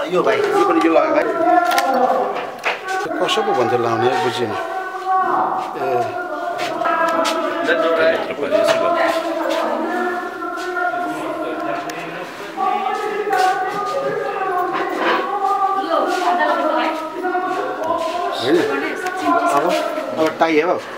यो भाइ यो पनि यो लगाएको है कसको भन्थ्यो लाउने बुझिन अब टाई है अब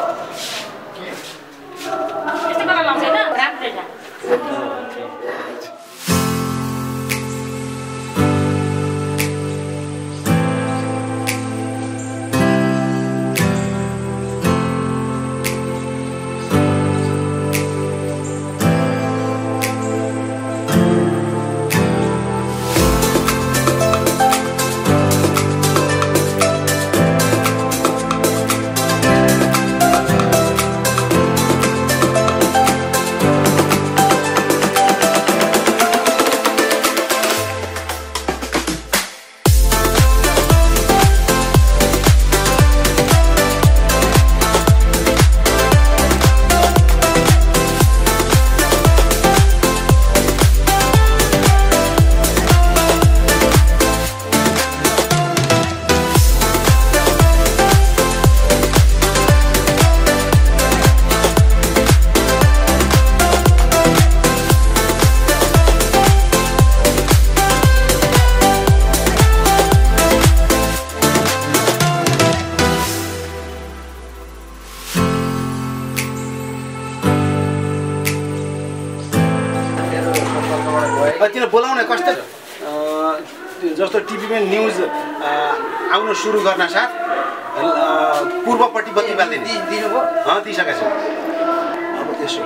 बोलाउने कस्तो जस्तो टिभीमा न्युज आउन सुरु गर्न साथ पूर्वपट्टि बत्ती बाल्दिने दिनुभयो दिइसकेको छु अब त्यसो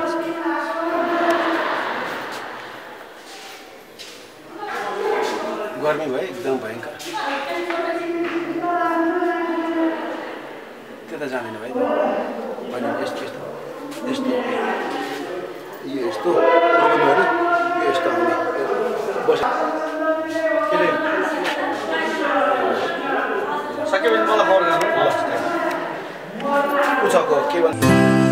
गर्मी भयो एकदम भयङ्कर त्यता जाँदैन भाइ अनि यस्तो यस्तो यस्तो यो यस्तो प्रब्लमहरु यो यस्तो आउने बस सक्यो भने मलाई फोन गर्नु ल पुछको के भन्छ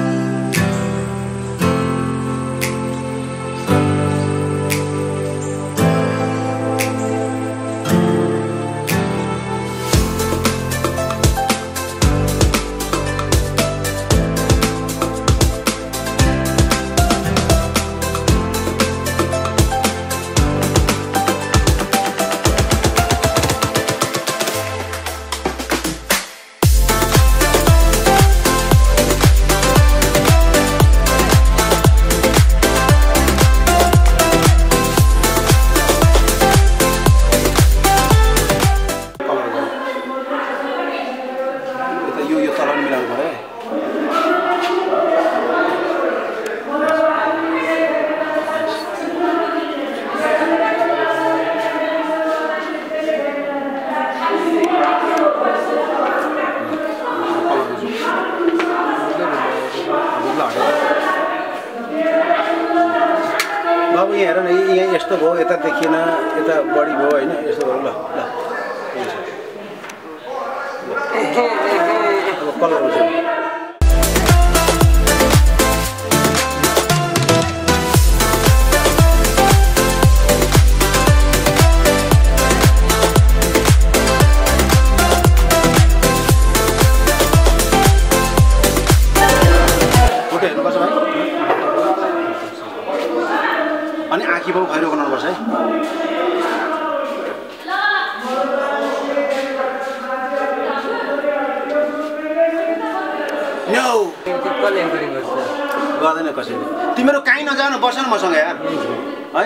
अब यहाँ हेर न यहाँ यस्तो भयो यता देखिएन यता बढी भयो हैन यस्तो भयो ल अब कलर हुन्छ अनि आँखी बाउ खैरो बनाउनु पर्छ है नो गर्दैन कसैले तिमीहरू काहीँ नजानु बस न मसँग यार है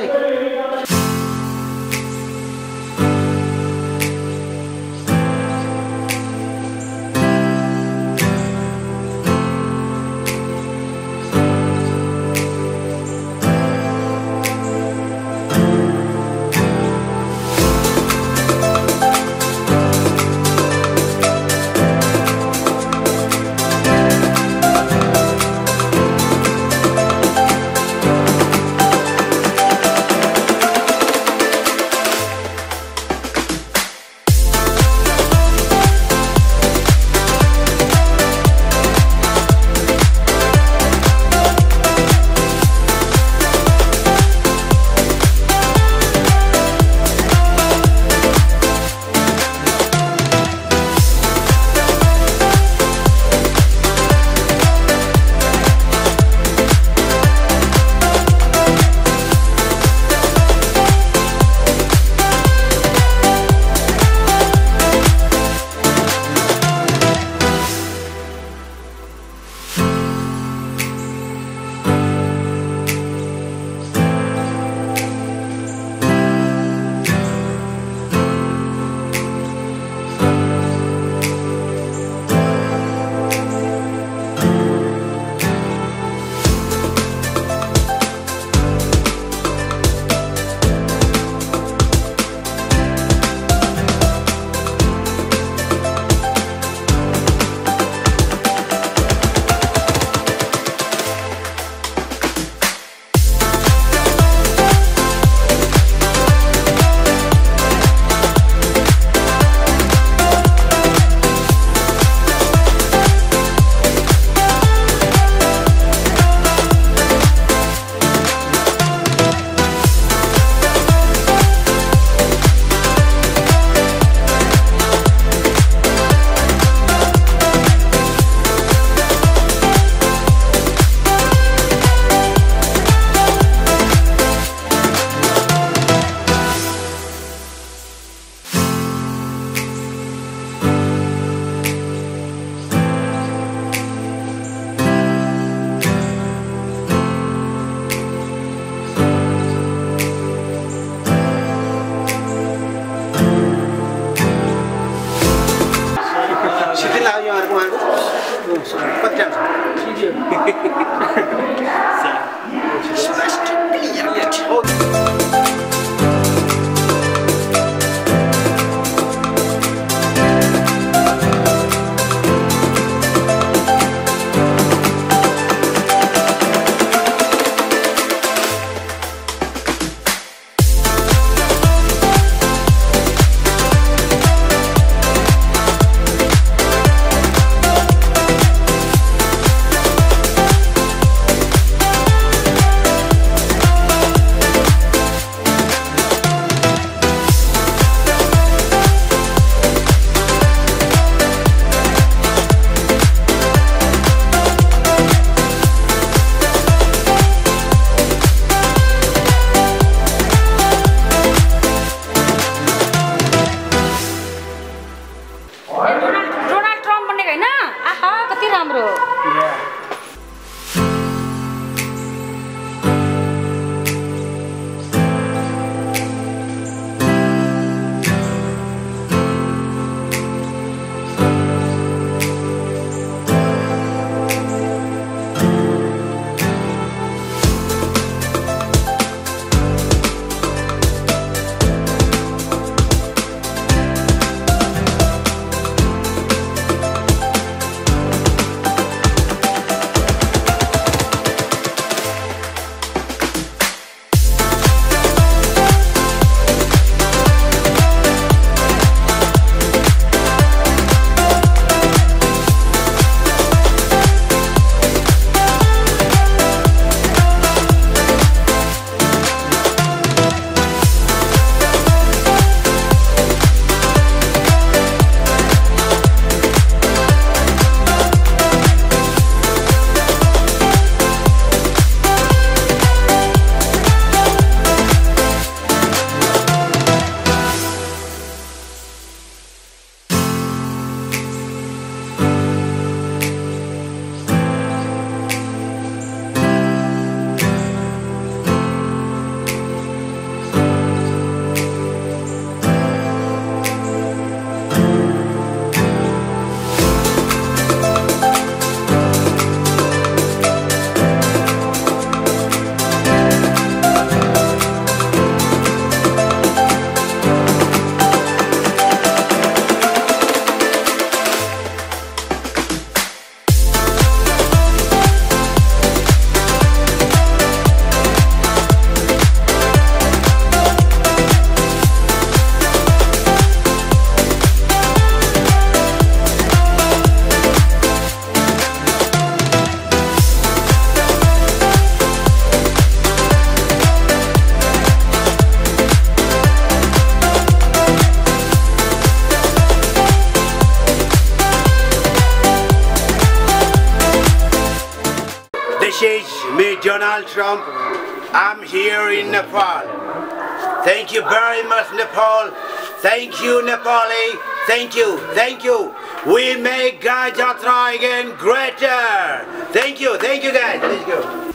Donald Trump. I'm here in Nepal. Thank you very much, Nepal. Thank you, Nepali. Thank you, thank you. We make GAIJATRA again greater. Thank you guys. Let's go.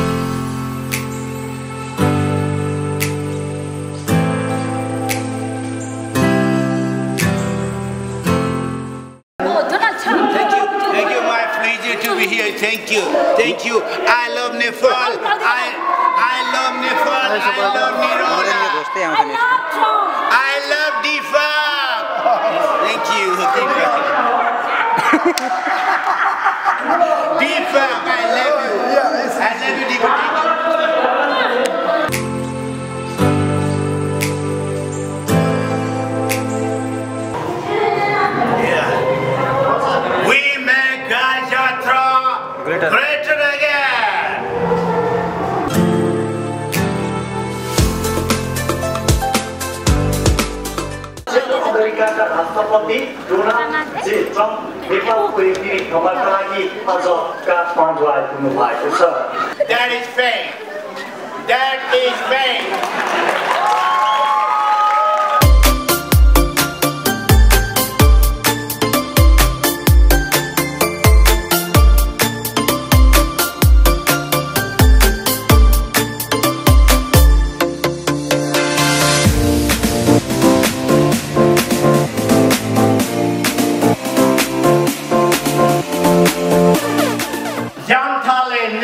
Thank you, my pleasure to be here. Thank you. I love Nepal. I love Nepal. I love Nirona. I love Deepak. Thank you. Deepak, I love you. I love you, Deepak. Greater again! अमेरिकाका राष्ट्रपति Donald J Trump नेपालको एकदिन भ्रमणका लागि आज काठमाडौँ आइपुग्नु भएको छ। That is fake. That is fake.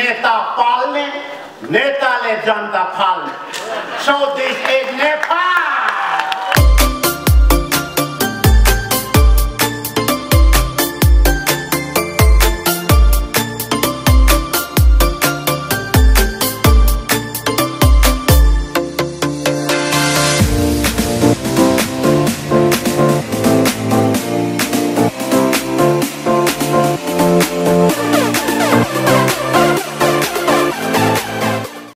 Netale Janta Palme. So this is Nepal.